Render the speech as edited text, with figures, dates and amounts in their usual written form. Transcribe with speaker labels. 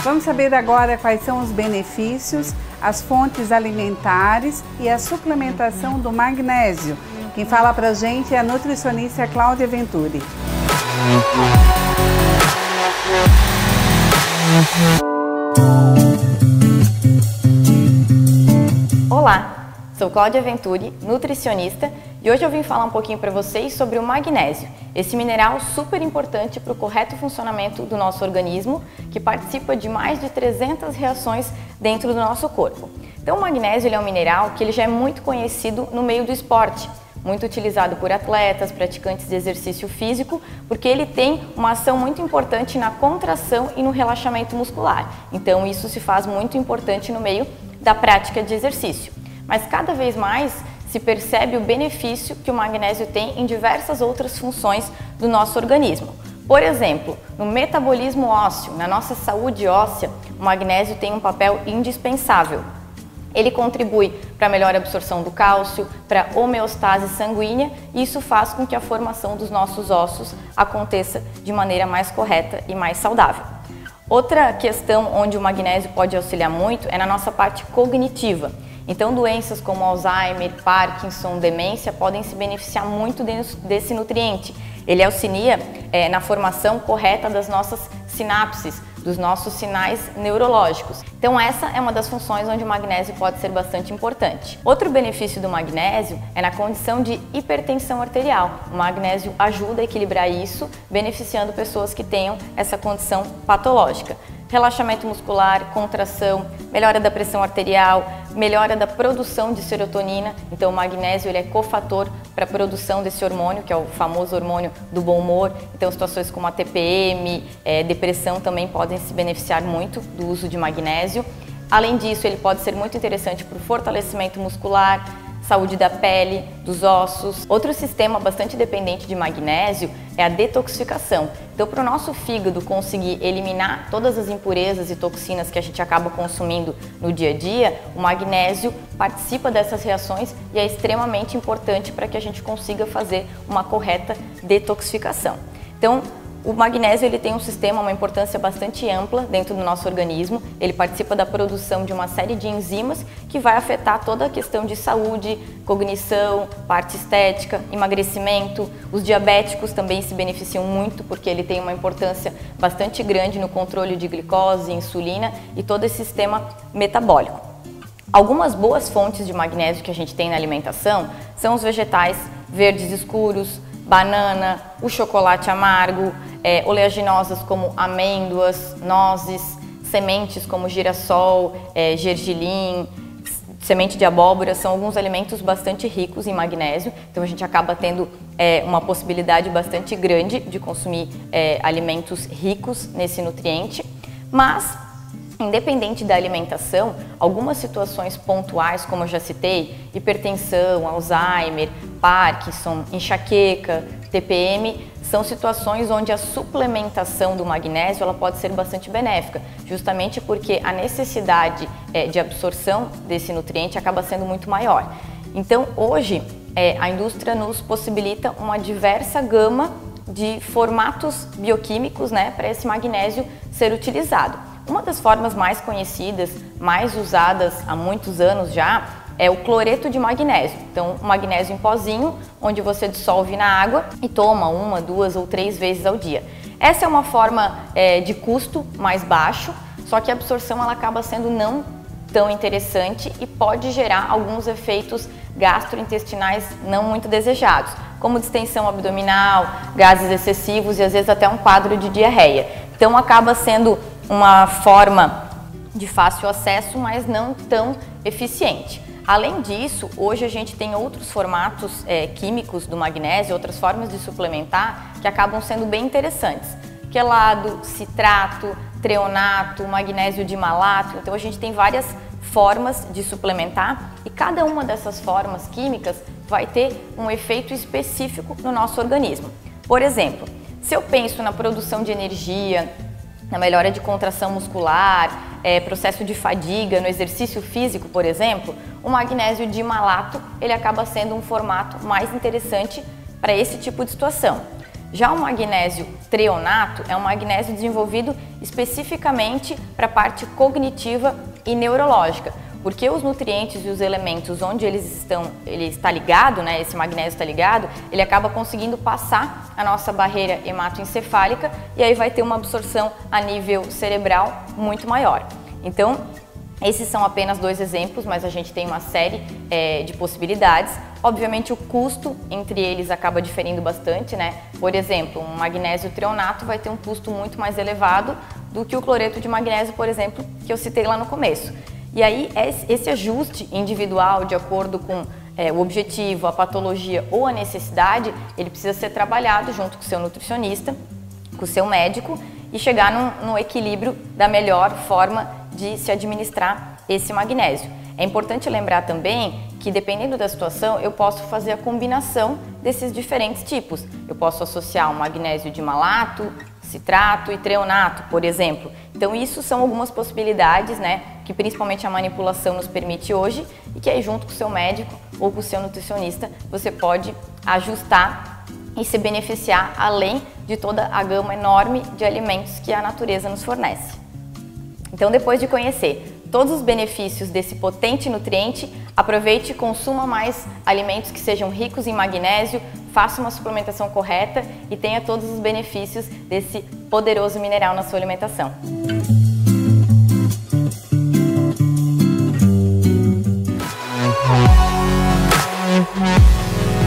Speaker 1: Vamos saber agora quais são os benefícios, as fontes alimentares e a suplementação do magnésio. Quem fala pra gente é a nutricionista Cláudia Venturi.
Speaker 2: Olá, sou Cláudia Venturi, nutricionista, e hoje eu vim falar um pouquinho para vocês sobre o magnésio, esse mineral super importante para o correto funcionamento do nosso organismo, que participa de mais de 300 reações dentro do nosso corpo. Então o magnésio ele é um mineral que ele já é muito conhecido no meio do esporte, muito utilizado por atletas, praticantes de exercício físico, porque ele tem uma ação muito importante na contração e no relaxamento muscular. Então isso se faz muito importante no meio da prática de exercício. Mas cada vez mais se percebe o benefício que o magnésio tem em diversas outras funções do nosso organismo. Por exemplo, no metabolismo ósseo, na nossa saúde óssea, o magnésio tem um papel indispensável. Ele contribui para a melhor absorção do cálcio, para a homeostase sanguínea, e isso faz com que a formação dos nossos ossos aconteça de maneira mais correta e mais saudável. Outra questão onde o magnésio pode auxiliar muito é na nossa parte cognitiva. Então, doenças como Alzheimer, Parkinson, demência podem se beneficiar muito desse nutriente. Ele auxilia na formação correta das nossas sinapses, dos nossos sinais neurológicos. Então essa é uma das funções onde o magnésio pode ser bastante importante. Outro benefício do magnésio é na condição de hipertensão arterial. O magnésio ajuda a equilibrar isso, beneficiando pessoas que tenham essa condição patológica. Relaxamento muscular, contração, melhora da pressão arterial, melhora da produção de serotonina. Então o magnésio ele é cofator para a produção desse hormônio, que é o famoso hormônio do bom humor. Então situações como a TPM, depressão também podem se beneficiar muito do uso de magnésio. Além disso, ele pode ser muito interessante para o fortalecimento muscular, saúde da pele, dos ossos. Outro sistema bastante dependente de magnésio é a detoxificação. Então, para o nosso fígado conseguir eliminar todas as impurezas e toxinas que a gente acaba consumindo no dia a dia, o magnésio participa dessas reações e é extremamente importante para que a gente consiga fazer uma correta detoxificação. Então, o magnésio ele tem um sistema, uma importância bastante ampla dentro do nosso organismo. Ele participa da produção de uma série de enzimas que vai afetar toda a questão de saúde, cognição, parte estética, emagrecimento. Os diabéticos também se beneficiam muito porque ele tem uma importância bastante grande no controle de glicose, insulina e todo esse sistema metabólico. Algumas boas fontes de magnésio que a gente tem na alimentação são os vegetais verdes escuros, banana, o chocolate amargo, oleaginosas como amêndoas, nozes, sementes como girassol, gergelim, semente de abóbora, são alguns alimentos bastante ricos em magnésio, então a gente acaba tendo uma possibilidade bastante grande de consumir alimentos ricos nesse nutriente, mas independente da alimentação, algumas situações pontuais, como eu já citei, hipertensão, Alzheimer, Parkinson, enxaqueca, TPM, são situações onde a suplementação do magnésio ela pode ser bastante benéfica, justamente porque a necessidade de absorção desse nutriente acaba sendo muito maior. Então, hoje, a indústria nos possibilita uma diversa gama de formatos bioquímicos, para esse magnésio ser utilizado. Uma das formas mais conhecidas, mais usadas há muitos anos já, é o cloreto de magnésio. Então, o magnésio em pozinho, onde você dissolve na água e toma 1, 2 ou 3 vezes ao dia. Essa é uma forma de custo mais baixo, só que a absorção ela acaba sendo não tão interessante e pode gerar alguns efeitos gastrointestinais não muito desejados, como distensão abdominal, gases excessivos e às vezes até um quadro de diarreia. Então, acaba sendo uma forma de fácil acesso, mas não tão eficiente. Além disso, hoje a gente tem outros formatos químicos do magnésio, outras formas de suplementar que acabam sendo bem interessantes. Quelado, citrato, treonato, magnésio dimalato, então a gente tem várias formas de suplementar e cada uma dessas formas químicas vai ter um efeito específico no nosso organismo. Por exemplo, se eu penso na produção de energia, na melhora de contração muscular, processo de fadiga, no exercício físico, por exemplo, o magnésio dimalato ele acaba sendo um formato mais interessante para esse tipo de situação. Já o magnésio treonato é um magnésio desenvolvido especificamente para a parte cognitiva e neurológica, porque os nutrientes e os elementos onde ele está ligado, né, esse magnésio está ligado, ele acaba conseguindo passar a nossa barreira hematoencefálica e aí vai ter uma absorção a nível cerebral muito maior. Então, esses são apenas 2 exemplos, mas a gente tem uma série de possibilidades. Obviamente o custo entre eles acaba diferindo bastante, né? Por exemplo, um magnésio treonato vai ter um custo muito mais elevado do que o cloreto de magnésio, por exemplo, que eu citei lá no começo. E aí esse ajuste individual de acordo com o objetivo, a patologia ou a necessidade, ele precisa ser trabalhado junto com o seu nutricionista, com o seu médico e chegar no equilíbrio da melhor forma de se administrar esse magnésio. É importante lembrar também que, dependendo da situação, eu posso fazer a combinação desses diferentes tipos. Eu posso associar um magnésio de malato, citrato e treonato, por exemplo. Então, isso são algumas possibilidades, né, que principalmente a manipulação nos permite hoje e que aí, junto com o seu médico ou com o seu nutricionista, você pode ajustar e se beneficiar além de toda a gama enorme de alimentos que a natureza nos fornece. Então, depois de conhecer todos os benefícios desse potente nutriente, aproveite e consuma mais alimentos que sejam ricos em magnésio, faça uma suplementação correta e tenha todos os benefícios desse poderoso mineral na sua alimentação.